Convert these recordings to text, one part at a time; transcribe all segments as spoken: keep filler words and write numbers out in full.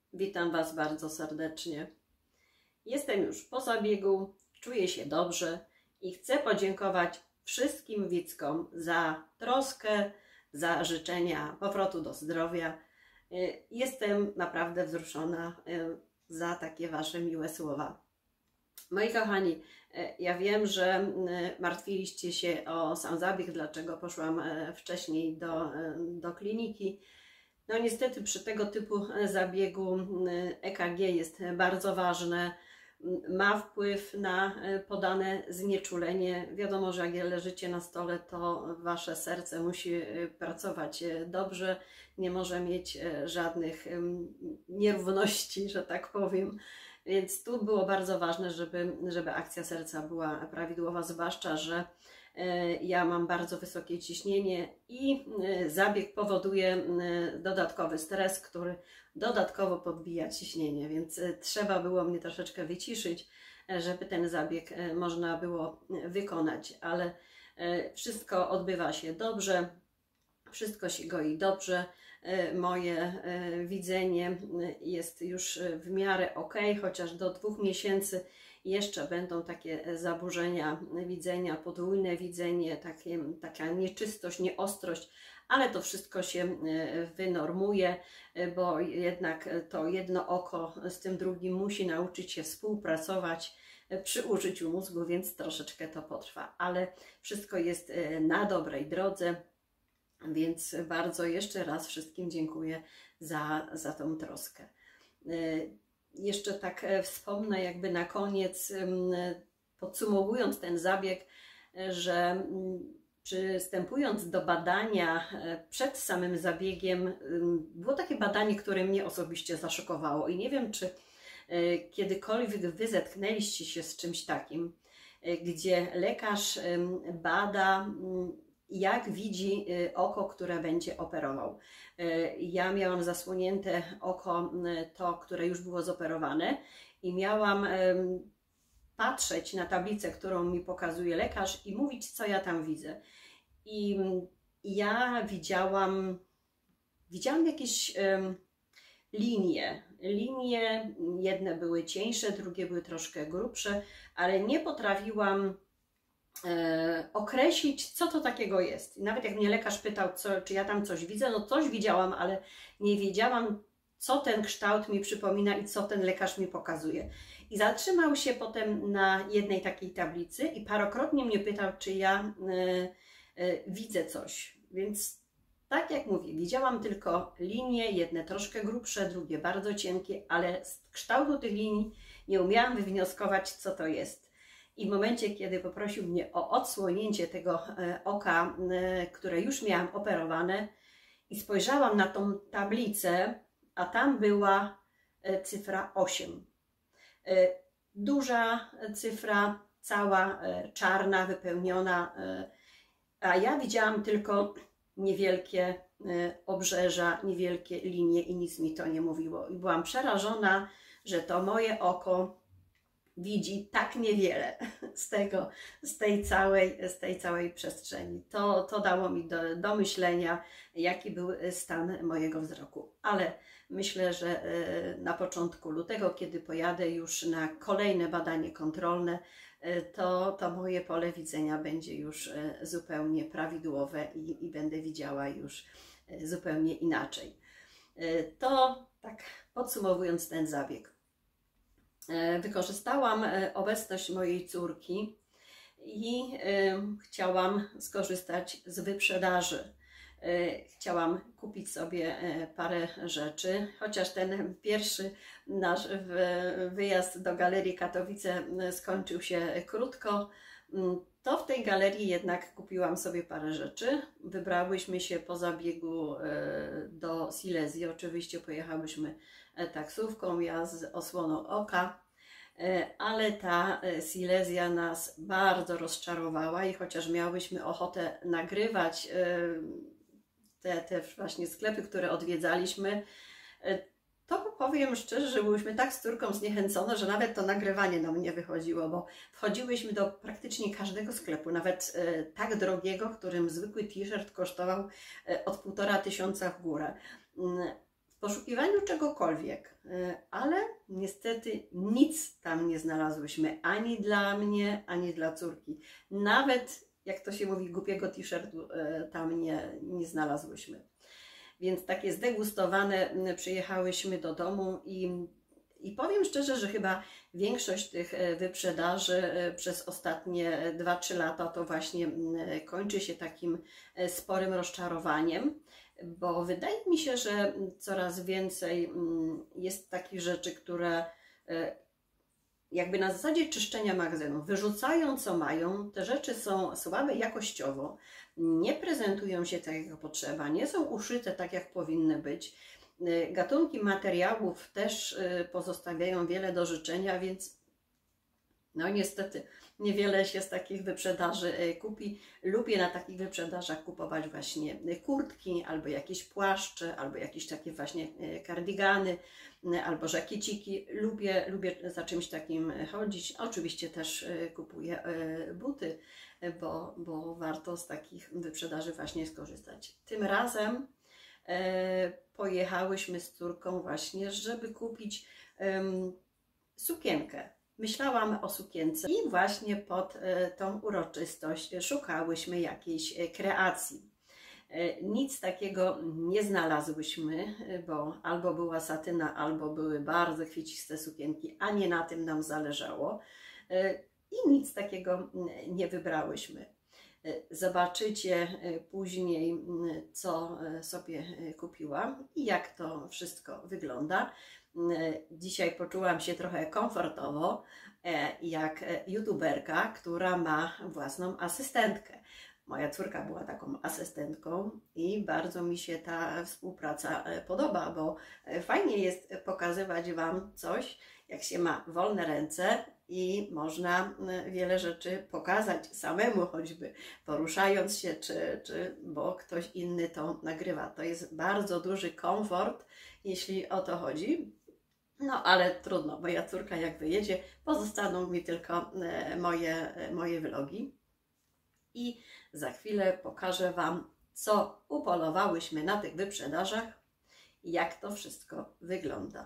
Witam Was bardzo serdecznie. Jestem już po zabiegu, czuję się dobrze i chcę podziękować wszystkim widzkom za troskę, za życzenia powrotu do zdrowia. Jestem naprawdę wzruszona za takie Wasze miłe słowa. Moi kochani, ja wiem, że martwiliście się o sam zabieg, dlaczego poszłam wcześniej do, do kliniki. No niestety przy tego typu zabiegu E K G jest bardzo ważne, ma wpływ na podane znieczulenie. Wiadomo, że jak leżycie na stole, to Wasze serce musi pracować dobrze, nie może mieć żadnych nierówności, że tak powiem. Więc tu było bardzo ważne, żeby, żeby akcja serca była prawidłowa, zwłaszcza, że ja mam bardzo wysokie ciśnienie i zabieg powoduje dodatkowy stres, który dodatkowo podbija ciśnienie, więc trzeba było mnie troszeczkę wyciszyć, żeby ten zabieg można było wykonać, ale wszystko odbywa się dobrze, wszystko się goi dobrze. Moje widzenie jest już w miarę ok, chociaż do dwóch miesięcy jeszcze będą takie zaburzenia widzenia, podwójne widzenie, takie, taka nieczystość, nieostrość, ale to wszystko się wynormuje, bo jednak to jedno oko z tym drugim musi nauczyć się współpracować przy użyciu mózgu, więc troszeczkę to potrwa, ale wszystko jest na dobrej drodze. Więc bardzo jeszcze raz wszystkim dziękuję za, za tą troskę. Jeszcze tak wspomnę jakby na koniec, podsumowując ten zabieg, że przystępując do badania przed samym zabiegiem, było takie badanie, które mnie osobiście zaszokowało i nie wiem, czy kiedykolwiek Wy zetknęliście się z czymś takim, gdzie lekarz bada, jak widzi oko, które będzie operował. Ja miałam zasłonięte oko, to, które już było zoperowane i miałam patrzeć na tablicę, którą mi pokazuje lekarz i mówić, co ja tam widzę. I ja widziałam, widziałam jakieś linie. Linie, jedne były cieńsze, drugie były troszkę grubsze, ale nie potrafiłam E, określić, co to takiego jest. I nawet jak mnie lekarz pytał, co, czy ja tam coś widzę, no coś widziałam, ale nie wiedziałam, co ten kształt mi przypomina i co ten lekarz mi pokazuje. I zatrzymał się potem na jednej takiej tablicy i parokrotnie mnie pytał, czy ja e, e, widzę coś. Więc tak jak mówię, widziałam tylko linie, jedne troszkę grubsze, drugie bardzo cienkie, ale z kształtu tych linii nie umiałam wywnioskować, co to jest. I w momencie, kiedy poprosił mnie o odsłonięcie tego oka, które już miałam operowane, i spojrzałam na tą tablicę, a tam była cyfra osiem. Duża cyfra, cała czarna, wypełniona, a ja widziałam tylko niewielkie obrzeża, niewielkie linie i nic mi to nie mówiło. I byłam przerażona, że to moje oko widzi tak niewiele z tego, z tej całej, z tej całej przestrzeni. To, to dało mi do, do myślenia, jaki był stan mojego wzroku. Ale myślę, że na początku lutego, kiedy pojadę już na kolejne badanie kontrolne, to, to moje pole widzenia będzie już zupełnie prawidłowe i, i będę widziała już zupełnie inaczej. To tak podsumowując ten zabieg. Wykorzystałam obecność mojej córki i chciałam skorzystać z wyprzedaży. Chciałam kupić sobie parę rzeczy, chociaż ten pierwszy nasz wyjazd do Galerii Katowice skończył się krótko, to w tej galerii jednak kupiłam sobie parę rzeczy. Wybrałyśmy się po zabiegu do Silesii, oczywiście pojechałyśmy taksówką, ja z osłoną oka, ale ta Silesia nas bardzo rozczarowała i chociaż miałyśmy ochotę nagrywać te, te właśnie sklepy, które odwiedzaliśmy, to powiem szczerze, że byłyśmy tak z córką zniechęcone, że nawet to nagrywanie nam nie wychodziło, bo wchodziłyśmy do praktycznie każdego sklepu, nawet e, tak drogiego, którym zwykły t-shirt kosztował e, od półtora tysiąca w górę. poszukiwaniu czegokolwiek, ale niestety nic tam nie znalazłyśmy, ani dla mnie, ani dla córki. Nawet, jak to się mówi, głupiego t-shirtu tam nie, nie znalazłyśmy. Więc takie zdegustowane przyjechałyśmy do domu i, i powiem szczerze, że chyba większość tych wyprzedaży przez ostatnie dwa trzy lata to właśnie kończy się takim sporym rozczarowaniem, bo wydaje mi się, że coraz więcej jest takich rzeczy, które jakby na zasadzie czyszczenia magazynu wyrzucają co mają, te rzeczy są słabe jakościowo, nie prezentują się tak jak potrzeba, nie są uszyte tak jak powinny być. Gatunki materiałów też pozostawiają wiele do życzenia, więc no niestety niewiele się z takich wyprzedaży kupi. Lubię na takich wyprzedażach kupować właśnie kurtki, albo jakieś płaszcze, albo jakieś takie właśnie kardigany, albo żakieciki. Lubię, lubię za czymś takim chodzić. Oczywiście też kupuję buty, bo, bo warto z takich wyprzedaży właśnie skorzystać. Tym razem e, pojechałyśmy z córką właśnie, żeby kupić um, sukienkę. Myślałam o sukience i właśnie pod e, tą uroczystość szukałyśmy jakiejś kreacji. E, nic takiego nie znalazłyśmy, bo albo była satyna, albo były bardzo kwieciste sukienki, a nie na tym nam zależało. E, I nic takiego nie wybrałyśmy. Zobaczycie później, co sobie kupiłam i jak to wszystko wygląda. Dzisiaj poczułam się trochę komfortowo, jak youtuberka, która ma własną asystentkę. Moja córka była taką asystentką i bardzo mi się ta współpraca podoba, bo fajnie jest pokazywać Wam coś, jak się ma wolne ręce i można wiele rzeczy pokazać samemu, choćby poruszając się, czy, czy bo ktoś inny to nagrywa. To jest bardzo duży komfort, jeśli o to chodzi. No ale trudno, moja córka jak wyjedzie, pozostaną mi tylko moje, moje vlogi. I za chwilę pokażę Wam, co upolowałyśmy na tych wyprzedażach i jak to wszystko wygląda.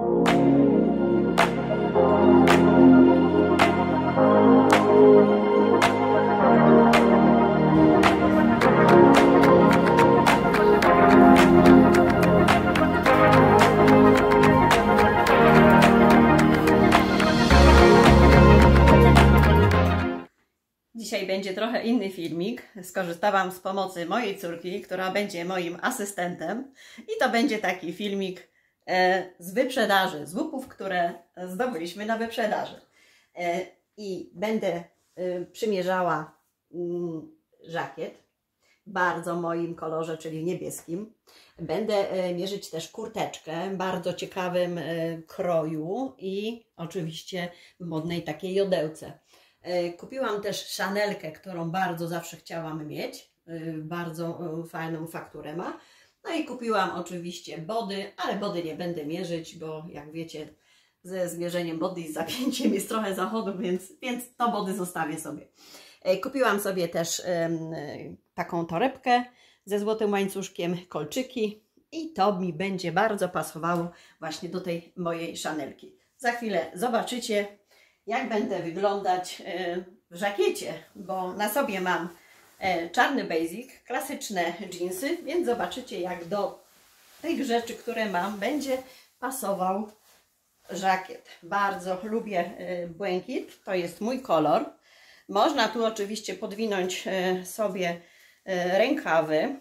Dzisiaj będzie trochę inny filmik. Skorzystałam z pomocy mojej córki, która będzie moim asystentem. I to będzie taki filmik e, z wyprzedaży, z łupów, które zdobyliśmy na wyprzedaży. E, I będę e, przymierzała mm, żakiet w bardzo moim kolorze, czyli niebieskim. Będę e, mierzyć też kurteczkę w bardzo ciekawym e, kroju i oczywiście w modnej takiej jodełce. Kupiłam też szanelkę, którą bardzo zawsze chciałam mieć. Bardzo fajną fakturę ma. No i kupiłam oczywiście body, ale body nie będę mierzyć, bo jak wiecie, ze zmierzeniem body i zapięciem jest trochę zachodu, więc, więc to body zostawię sobie. Kupiłam sobie też um, taką torebkę ze złotym łańcuszkiem, kolczyki i to mi będzie bardzo pasowało właśnie do tej mojej szanelki. Za chwilę zobaczycie, jak będę wyglądać w żakiecie, bo na sobie mam czarny basic, klasyczne dżinsy, więc zobaczycie, jak do tych rzeczy, które mam, będzie pasował żakiet. Bardzo lubię błękit, to jest mój kolor. Można tu oczywiście podwinąć sobie rękawy,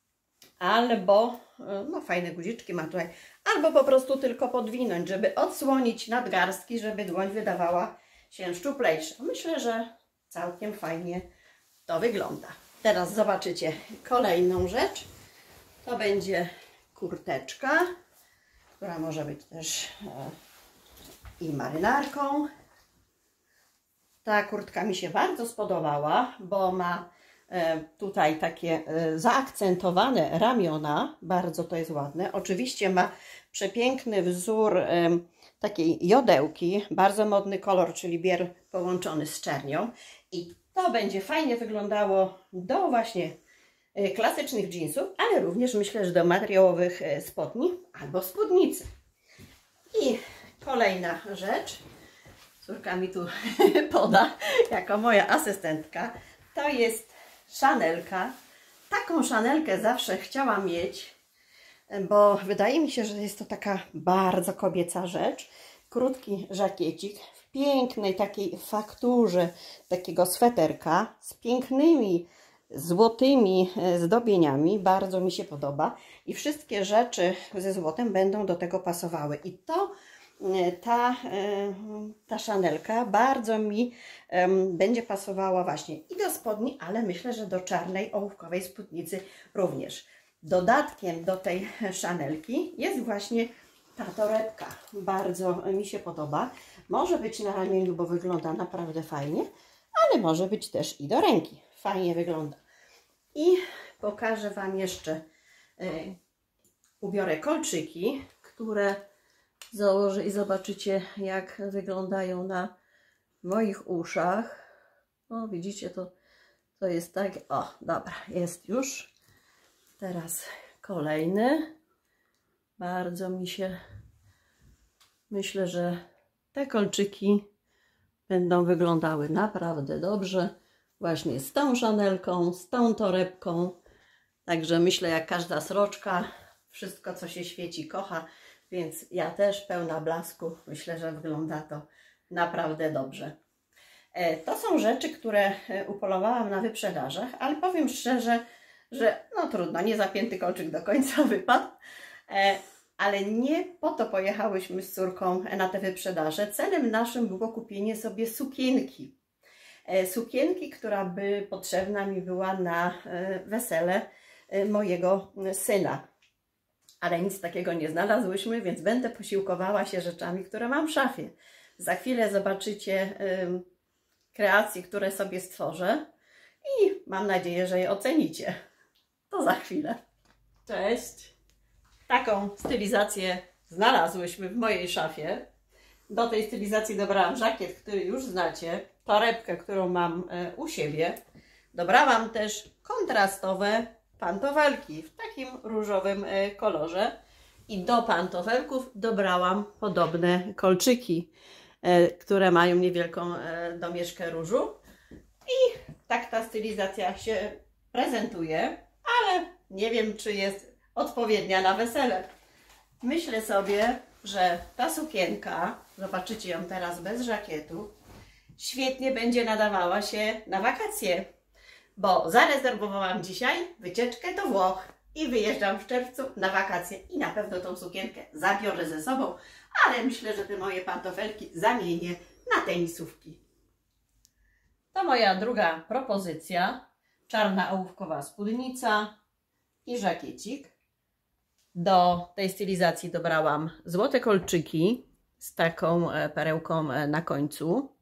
albo, no fajne guziczki ma tutaj, albo po prostu tylko podwinąć, żeby odsłonić nadgarstki, żeby dłoń wydawała się szczuplejsza. Myślę, że całkiem fajnie to wygląda. Teraz zobaczycie kolejną rzecz. To będzie kurteczka, która może być też i marynarką. Ta kurtka mi się bardzo spodobała, bo ma tutaj takie zaakcentowane ramiona, bardzo to jest ładne. Oczywiście ma przepiękny wzór takiej jodełki, bardzo modny kolor, czyli biel połączony z czernią i to będzie fajnie wyglądało do właśnie klasycznych jeansów, ale również myślę, że do materiałowych spodni albo spódnicy. I kolejna rzecz, córka mi tu poda jako moja asystentka, to jest szanelka. Taką szanelkę zawsze chciałam mieć, bo wydaje mi się, że jest to taka bardzo kobieca rzecz. Krótki żakiecik w pięknej takiej fakturze takiego sweterka z pięknymi złotymi zdobieniami. Bardzo mi się podoba i wszystkie rzeczy ze złotem będą do tego pasowały. I to ta, ta szanelka bardzo mi um, będzie pasowała właśnie i do spodni, ale myślę, że do czarnej ołówkowej spódnicy również. Dodatkiem do tej szanelki jest właśnie ta torebka. Bardzo mi się podoba. Może być na ramieniu, bo wygląda naprawdę fajnie, ale może być też i do ręki. Fajnie wygląda. I pokażę Wam jeszcze, y, ubiorę kolczyki, które założę i zobaczycie, jak wyglądają na moich uszach. O, widzicie, to, to jest tak. O, dobra, jest już. Teraz kolejny. Bardzo mi się, myślę, że te kolczyki będą wyglądały naprawdę dobrze. Właśnie z tą szanelką, z tą torebką. Także myślę, jak każda sroczka, wszystko co się świeci kocha. Więc ja też pełna blasku. Myślę, że wygląda to naprawdę dobrze. To są rzeczy, które upolowałam na wyprzedażach, ale powiem szczerze, że no trudno, nie zapięty kolczyk do końca wypadł. Ale nie po to pojechałyśmy z córką na te wyprzedaże. Celem naszym było kupienie sobie sukienki. Sukienki, która by potrzebna mi była na wesele mojego syna. Ale nic takiego nie znalazłyśmy, więc będę posiłkowała się rzeczami, które mam w szafie. Za chwilę zobaczycie ym, kreacje, które sobie stworzę i mam nadzieję, że je ocenicie. To za chwilę. Cześć! Taką stylizację znalazłyśmy w mojej szafie. Do tej stylizacji dobrałam żakiet, który już znacie, torebkę, którą mam y, u siebie. Dobrałam też kontrastowe pantofelki w takim różowym kolorze i do pantofelków dobrałam podobne kolczyki, które mają niewielką domieszkę różu i tak ta stylizacja się prezentuje, ale nie wiem, czy jest odpowiednia na wesele. Myślę sobie, że ta sukienka, zobaczycie ją teraz bez żakietu, świetnie będzie nadawała się na wakacje. Bo zarezerwowałam dzisiaj wycieczkę do Włoch i wyjeżdżam w czerwcu na wakacje i na pewno tą sukienkę zabiorę ze sobą, ale myślę, że te moje pantofelki zamienię na tenisówki. To moja druga propozycja, czarna ołówkowa spódnica i żakiecik. Do tej stylizacji dobrałam złote kolczyki z taką perełką na końcu.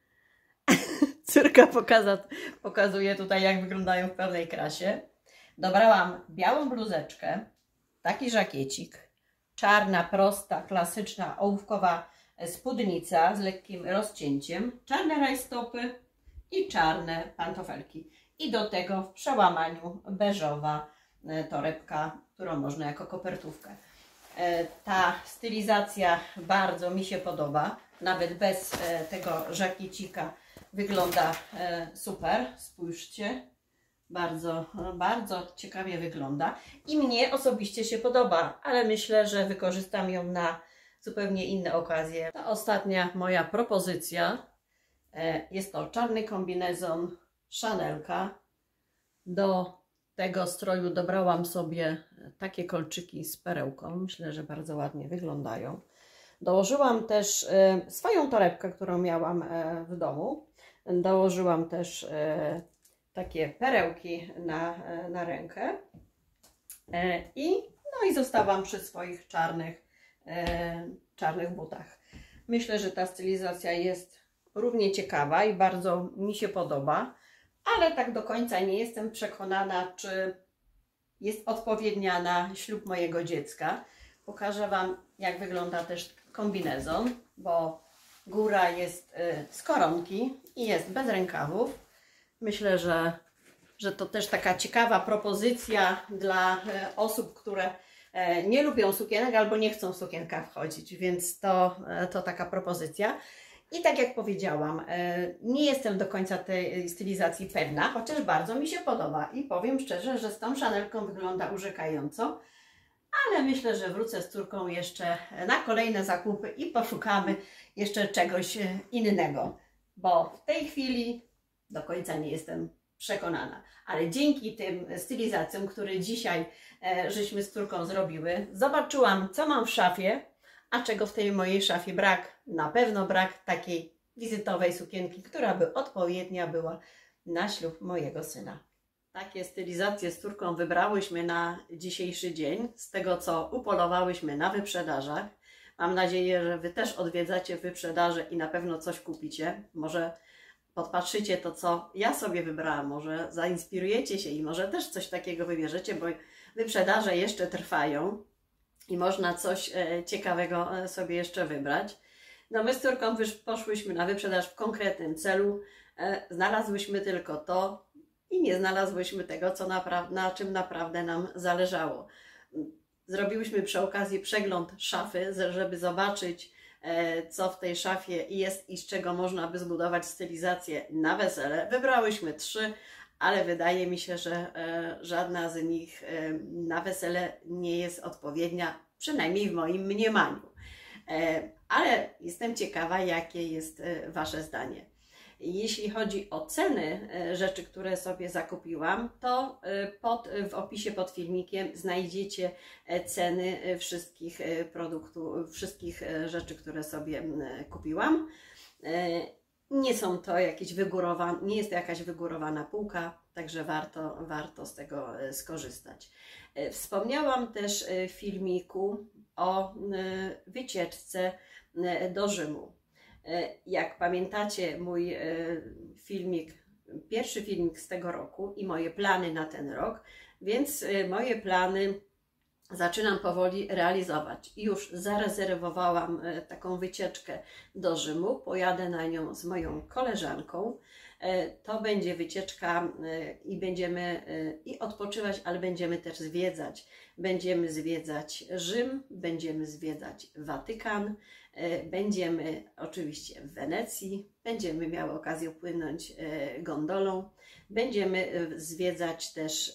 Córka pokaza, pokazuje tutaj, jak wyglądają w pełnej krasie. Dobrałam białą bluzeczkę, taki żakiecik, czarna, prosta, klasyczna, ołówkowa spódnica z lekkim rozcięciem, czarne rajstopy i czarne pantofelki. I do tego w przełamaniu beżowa torebka, którą można jako kopertówkę. Ta stylizacja bardzo mi się podoba, nawet bez tego żakiecika wygląda super, spójrzcie, bardzo, bardzo ciekawie wygląda i mnie osobiście się podoba, ale myślę, że wykorzystam ją na zupełnie inne okazje. Ta ostatnia moja propozycja, jest to czarny kombinezon, szanelka. Do tego stroju dobrałam sobie takie kolczyki z perełką, myślę, że bardzo ładnie wyglądają. Dołożyłam też swoją torebkę, którą miałam w domu. Dołożyłam też takie perełki na, na rękę i, no i zostałam przy swoich czarnych, czarnych butach. Myślę, że ta stylizacja jest równie ciekawa i bardzo mi się podoba, ale tak do końca nie jestem przekonana, czy jest odpowiednia na ślub mojego dziecka. Pokażę Wam, jak wygląda też kombinezon, bo góra jest z koronki i jest bez rękawów. Myślę, że, że to też taka ciekawa propozycja dla osób, które nie lubią sukienek albo nie chcą w sukienkach wchodzić, więc to, to taka propozycja. I tak jak powiedziałam, nie jestem do końca tej stylizacji pewna, chociaż bardzo mi się podoba i powiem szczerze, że z tą szanelką wygląda urzekająco, ale myślę, że wrócę z córką jeszcze na kolejne zakupy i poszukamy jeszcze czegoś innego, bo w tej chwili do końca nie jestem przekonana, ale dzięki tym stylizacjom, które dzisiaj e, żeśmy z córką zrobiły, zobaczyłam, co mam w szafie, a czego w tej mojej szafie brak. Na pewno brak takiej wizytowej sukienki, która by odpowiednia była na ślub mojego syna. Takie stylizacje z córką wybrałyśmy na dzisiejszy dzień, z tego co upolowałyśmy na wyprzedażach. Mam nadzieję, że Wy też odwiedzacie wyprzedaże i na pewno coś kupicie. Może podpatrzycie to, co ja sobie wybrałam, może zainspirujecie się i może też coś takiego wybierzecie, bo wyprzedaże jeszcze trwają i można coś e, ciekawego sobie jeszcze wybrać. No my z córką poszłyśmy na wyprzedaż w konkretnym celu, e, znalazłyśmy tylko to i nie znalazłyśmy tego, co naprawdę, na czym naprawdę nam zależało. Zrobiłyśmy przy okazji przegląd szafy, żeby zobaczyć, co w tej szafie jest i z czego można by zbudować stylizację na wesele. Wybrałyśmy trzy, ale wydaje mi się, że żadna z nich na wesele nie jest odpowiednia, przynajmniej w moim mniemaniu. Ale jestem ciekawa, jakie jest Wasze zdanie. Jeśli chodzi o ceny rzeczy, które sobie zakupiłam, to pod, w opisie pod filmikiem znajdziecie ceny wszystkich produktów, wszystkich rzeczy, które sobie kupiłam. Nie są to jakieś wygórowane, nie jest to jakaś wygórowana półka, także warto, warto z tego skorzystać. Wspomniałam też w filmiku o wycieczce do Rzymu. Jak pamiętacie mój filmik, pierwszy filmik z tego roku i moje plany na ten rok, więc moje plany zaczynam powoli realizować. Już zarezerwowałam taką wycieczkę do Rzymu, pojadę na nią z moją koleżanką. To będzie wycieczka i będziemy i odpoczywać, ale będziemy też zwiedzać. Będziemy zwiedzać Rzym, będziemy zwiedzać Watykan, będziemy oczywiście w Wenecji, będziemy miały okazję płynąć gondolą, będziemy zwiedzać też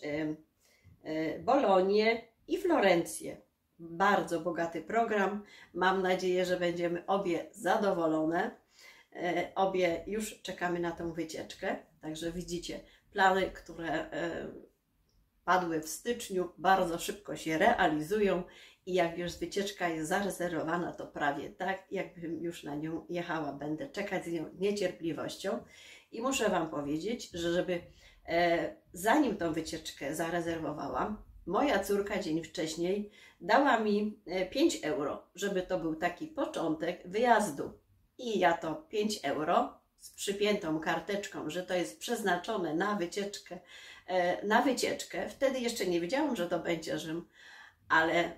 Bolonię i Florencję. Bardzo bogaty program. Mam nadzieję, że będziemy obie zadowolone. Obie już czekamy na tą wycieczkę. Także widzicie, plany, które padły w styczniu, bardzo szybko się realizują i jak już wycieczka jest zarezerwowana, to prawie tak, jakbym już na nią jechała. Będę czekać z nią niecierpliwością i muszę Wam powiedzieć, że żeby e, zanim tą wycieczkę zarezerwowałam, moja córka dzień wcześniej dała mi pięć euro, żeby to był taki początek wyjazdu. I ja to pięć euro z przypiętą karteczką, że to jest przeznaczone na wycieczkę, na wycieczkę. Wtedy jeszcze nie wiedziałam, że to będzie Rzym, ale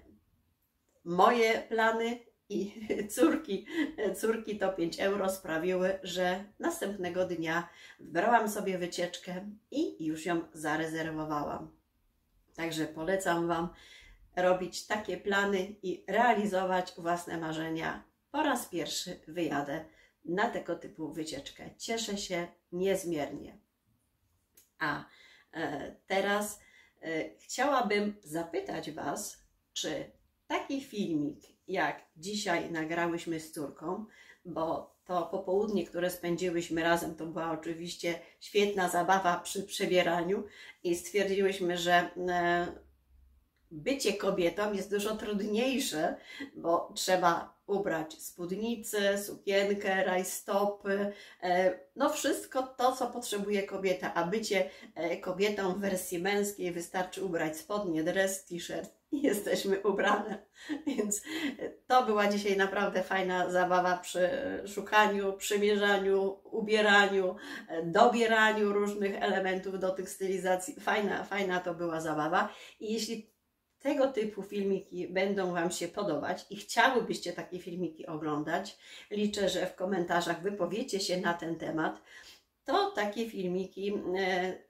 moje plany i córki, córki to pięć euro sprawiły, że następnego dnia wybrałam sobie wycieczkę i już ją zarezerwowałam. Także polecam Wam robić takie plany i realizować własne marzenia. Po raz pierwszy wyjadę na tego typu wycieczkę. Cieszę się niezmiernie. A e, teraz e, chciałabym zapytać Was, czy taki filmik, jak dzisiaj nagrałyśmy z córką, bo to popołudnie, które spędziłyśmy razem, to była oczywiście świetna zabawa przy przebieraniu i stwierdziłyśmy, że e, bycie kobietą jest dużo trudniejsze, bo trzeba ubrać spódnicę, sukienkę, rajstopy, no wszystko to, co potrzebuje kobieta, a bycie kobietą w wersji męskiej wystarczy ubrać spodnie, dres, t-shirt i jesteśmy ubrane. Więc to była dzisiaj naprawdę fajna zabawa przy szukaniu, przymierzaniu, ubieraniu, dobieraniu różnych elementów do tych stylizacji. Fajna, fajna to była zabawa i jeśli tego typu filmiki będą Wam się podobać i chciałybyście takie filmiki oglądać, liczę, że w komentarzach wypowiecie się na ten temat, to takie filmiki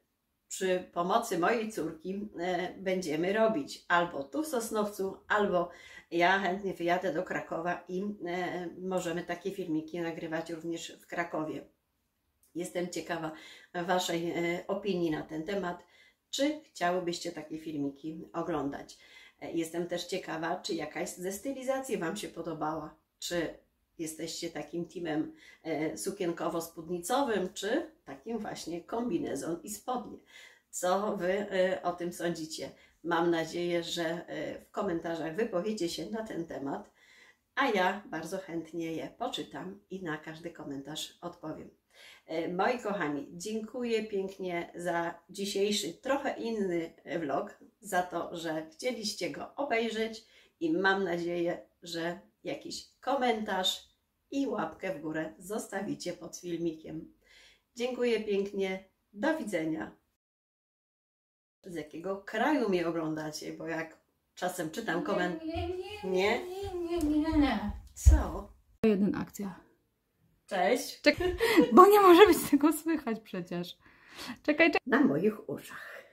przy pomocy mojej córki e, będziemy robić. Albo tu w Sosnowcu, albo ja chętnie wyjadę do Krakowa i e, możemy takie filmiki nagrywać również w Krakowie. Jestem ciekawa Waszej e, opinii na ten temat. Czy chciałybyście takie filmiki oglądać? E, jestem też ciekawa, czy jakaś ze stylizacji Wam się podobała. Czy jesteście takim teamem e, sukienkowo-spódnicowym, czy takim właśnie kombinezon i spodnie. Co Wy e, o tym sądzicie? Mam nadzieję, że e, w komentarzach wypowiecie się na ten temat, a ja bardzo chętnie je poczytam i na każdy komentarz odpowiem. E, moi kochani, dziękuję pięknie za dzisiejszy, trochę inny vlog, za to, że chcieliście go obejrzeć i mam nadzieję, że jakiś komentarz i łapkę w górę zostawicie pod filmikiem. Dziękuję pięknie, do widzenia. Z jakiego kraju mnie oglądacie, bo jak czasem czytam komentarz... Nie, nie, Nie? nie, nie, nie, nie. Co? Jeden akcja. Cześć. Czekaj, bo nie może być tego słychać przecież. Czekaj, czekaj. Na moich uszach.